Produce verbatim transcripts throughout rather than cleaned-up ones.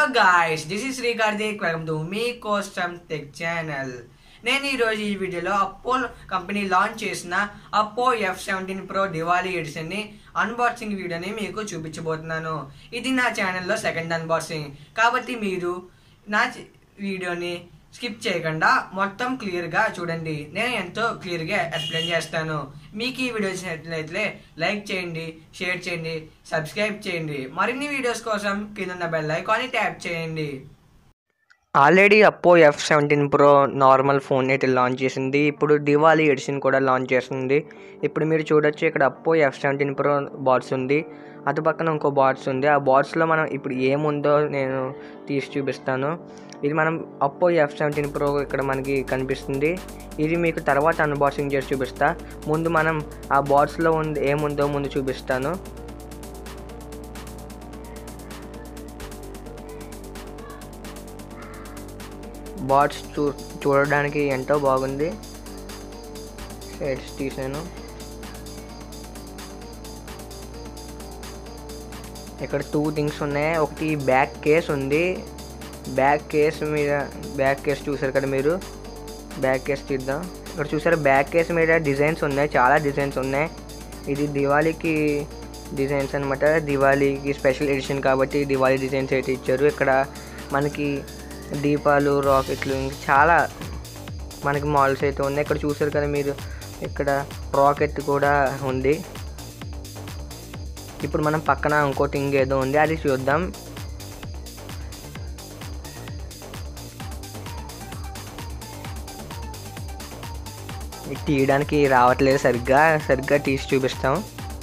Guys, this is Srikarthik. Welcome to మీ కోసం tech channel. నేను ఈరోజు ఈ వీడియోలో అప్పో కంపెనీ లాంచ్ చేసిన Oppo F seventeen Pro Diwali ఎడిషన్ని అన్బాక్సింగ్ వీడియోని మీకు చూపించబోతున్నాను. ఇది నా ఛానల్లో సెకండ్ అన్బాక్సింగ్ కాబట్టి మీరు నా వీడియోని స్కిప్ చేయకుండా మొత్తం క్లియర్గా చూడండి. నేను ఎంతో క్లియర్గా ఎక్స్ప్లెయిన్ చేస్తాను. మీకు ఈ వీడియో నచ్చినట్లయితే లైక్ చేయండి, షేర్ చేయండి, సబ్స్క్రైబ్ చేయండి. మరిన్ని వీడియోస్ కోసం కింద బెల్ ఐకాన్ని ట్యాప్ చేయండి. Already Oppo F seventeen Pro normal phone అయితే లాంచ్ చేసింది. ఇప్పుడు దివాళీ ఎడిషన్ కూడా లాంచ్ చేస్తుంది. ఇప్పుడు మీరు చూడొచ్చు, ఇక్కడ అప్పో ఎఫ్ సెవెంటీన్ ప్రో బాక్స్ ఉంది, అటు పక్కన ఇంకో బాక్స్ ఉంది. ఆ బాక్స్లో మనం ఇప్పుడు ఏముందో నేను తీసి చూపిస్తాను. ఇది మనం అప్పో ఎఫ్ సెవెంటీన్ ప్రో ఇక్కడ మనకి కనిపిస్తుంది. ఇది మీకు తర్వాత అన్బాక్సింగ్ చేసి చూపిస్తా. ముందు మనం ఆ బాక్స్లో ఉంది ఏముందో ముందు చూపిస్తాను. బాక్స్ చూ చూడడానికి ఎంతో బాగుంది. షేడ్స్ తీసాను. ఇక్కడ టూ థింగ్స్ ఉన్నాయి. ఒకటి బ్యాక్ కేస్ ఉంది. బ్యాక్ కేస్ మీద బ్యాక్ కేస్ చూసారు కదా మీరు. బ్యాక్ కేస్ తీద్దాం. ఇక్కడ చూసారు, బ్యాక్ కేస్ మీద డిజైన్స్ ఉన్నాయి, చాలా డిజైన్స్ ఉన్నాయి. ఇది దివాళీకి డిజైన్స్ అనమాట. దివాళీకి స్పెషల్ ఎడిషన్ కాబట్టి దివాళీ డిజైన్స్ అయితే ఇచ్చారు. ఇక్కడ మనకి దీపాలు, రాకెట్లు, చాలా మనకి మోడల్స్ అయితే ఉన్నాయి. ఇక్కడ చూసారు కదా మీరు, ఇక్కడ రాకెట్ కూడా ఉంది. ఇప్పుడు మనం పక్కన ఇంకో థింగ్ ఏదో ఉంది, అది చూద్దాం. తీయడానికి రావట్లేదు, సరిగ్గా సరిగ్గా తీసి చూపిస్తాం.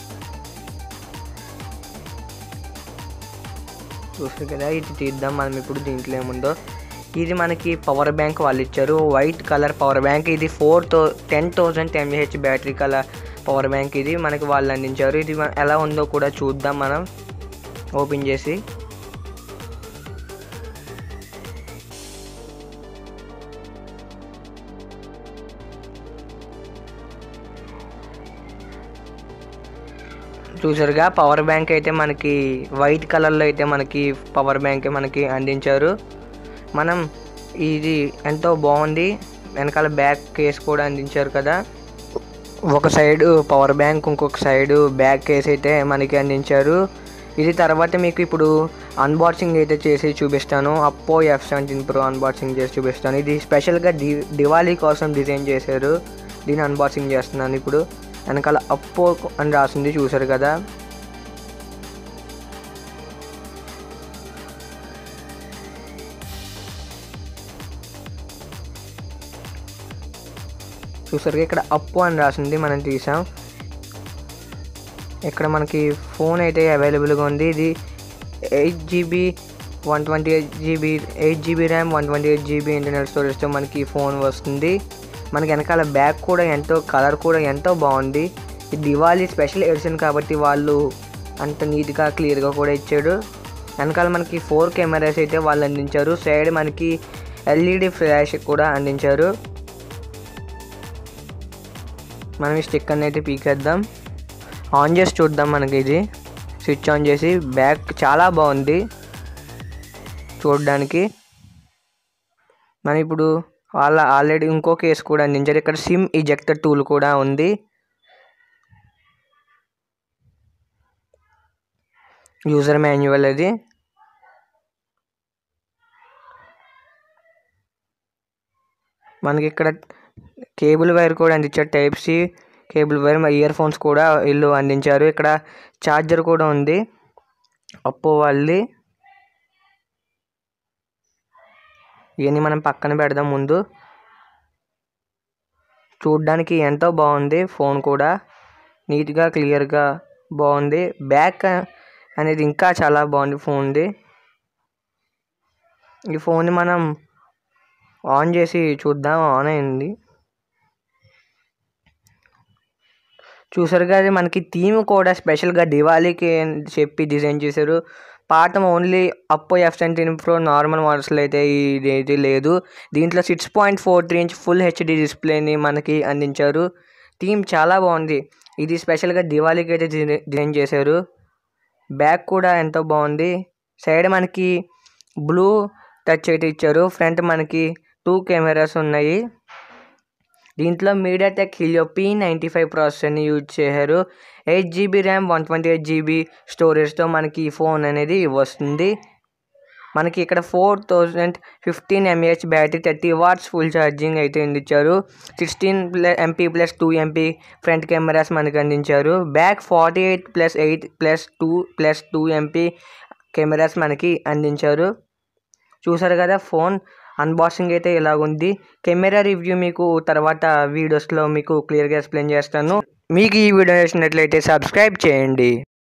చూస్తారు కదా, ఇది తీద్దాం మనం ఇప్పుడు. దీంట్లో ఏముందో, ఇది మనకి పవర్ బ్యాంక్ వాళ్ళు ఇచ్చారు. White colour power bank. ఇది four thou ten thousand mAh battery colour power bank ఇది మనకి వాళ్ళు అందించారు. ఇది ఎలా ఉందో కూడా చూద్దాం మనం ఓపెన్ చేసి. చూసారుగా, పవర్ బ్యాంక్ అయితే మనకి వైట్ కలర్లో అయితే మనకి పవర్ బ్యాంక్ మనకి అందించారు. మనం ఇది ఎంతో బాగుంది. వెనకాల బ్యాక్ కేస్ కూడా అందించారు కదా. ఒక సైడు పవర్ బ్యాంక్, ఇంకొక సైడు బ్యాక్ కేస్ అయితే మనకి అందించారు. ఇది తర్వాత మీకు ఇప్పుడు అన్బాక్సింగ్ అయితే చేసి చూపిస్తాను. అప్పో ఎఫ్ సెవెంటీన్ ప్రో అన్బాక్సింగ్ చేసి చూపిస్తాను. ఇది స్పెషల్గా ది దివాళీ కోసం డిజైన్ చేశారు. దీన్ని అన్బాక్సింగ్ చేస్తున్నాను ఇప్పుడు. వెనకాల అప్పో అని రాసింది, చూసారు కదా. చూసారుగా, ఇక్కడ అప్పో అని రాసింది, మనం తీసాం. ఇక్కడ మనకి ఫోన్ అయితే అవైలబుల్గా ఉంది. ఇది eight GB one twenty eight GB eight GB RAM one twenty eight GB internal స్టోరేజ్తో మనకి ఫోన్ వస్తుంది. మనకి వెనకాల బ్యాక్ కూడా ఎంతో కలర్ కూడా ఎంతో బాగుంది. ఇది దివాళీ స్పెషల్ ఎడిషన్ కాబట్టి వాళ్ళు అంత నీట్గా క్లియర్గా కూడా ఇచ్చాడు. వెనకాల మనకి ఫోర్ కెమెరాస్ అయితే వాళ్ళు అందించారు. సైడ్ మనకి ఎల్ఈడి ఫ్లాష్ కూడా అందించారు. మనం ఈ స్టిక్కర్ని అయితే పీకేద్దాం. ఆన్ చేసి చూద్దాం. మనకి ఇది స్విచ్ ఆన్ చేసి, బ్యాక్ చాలా బాగుంది చూడడానికి. మనం ఇప్పుడు వాళ్ళ ఆల్రెడీ ఇంకో కేసు కూడా అందించారు. ఇక్కడ సిమ్ ఇజెక్టర్ టూల్ కూడా ఉంది. యూజర్ మాన్యువల్ అది. మనకి ఇక్కడ కేబుల్ వైర్ కూడా అందించారు, type C cable wire. Earphones కూడా వీళ్ళు అందించారు. ఇక్కడ ఛార్జర్ కూడా ఉంది అప్పో వాళ్ళది. ఇవన్నీ మనం పక్కన పెడదాం. ముందు చూడ్డానికి ఎంతో బాగుంది ఫోన్ కూడా, నీట్గా క్లియర్గా బాగుంది. బ్యాక్ అనేది ఇంకా చాలా బాగుంది ఫోన్ది. ఈ ఫోన్ని మనం ఆన్ చేసి చూద్దాం. ఆన్ అయింది. చూసారు కదా, మనకి థీమ్ కూడా స్పెషల్గా దివాళీకి చెప్పి డిజైన్ చేశారు. పాఠం only Oppo F seventeen Pro normal మోడల్స్లో అయితే ఇది లేదు. దీంట్లో six point four three inch full HD డిస్ప్లేని మనకి అందించారు. థీమ్ చాలా బాగుంది. ఇది స్పెషల్గా దివాళీకి అయితే డిజైన్ చేశారు. బ్యాక్ కూడా ఎంతో బాగుంది. సైడ్ మనకి బ్లూ టచ్ అయితే ఇచ్చారు. ఫ్రంట్ మనకి టూ కెమెరాస్ ఉన్నాయి. దీంట్లో MediaTek Helio P ninety five ప్రాసెసర్ని యూజ్ చేశారు. Eight GB RAM one twenty eight GB స్టోరేజ్తో మనకి ఈ ఫోన్ అనేది వస్తుంది. మనకి ఇక్కడ four thousand fifteen mAh battery, thirty watts full charging అయితే అందించారు. Sixteen plus MP plus two MP front cameras మనకి అందించారు. Back forty eight plus eight plus two plus two MP cameras మనకి అందించారు. చూసారు కదా, ఫోన్ అన్బాక్సింగ్ అయితే ఇలాగుంది. కెమెరా రివ్యూ మీకు తర్వాత వీడియోస్లో మీకు క్లియర్గా ఎక్స్ప్లెయిన్ చేస్తాను. మీకు ఈ వీడియో నచ్చినట్లయితే సబ్స్క్రైబ్ చేయండి.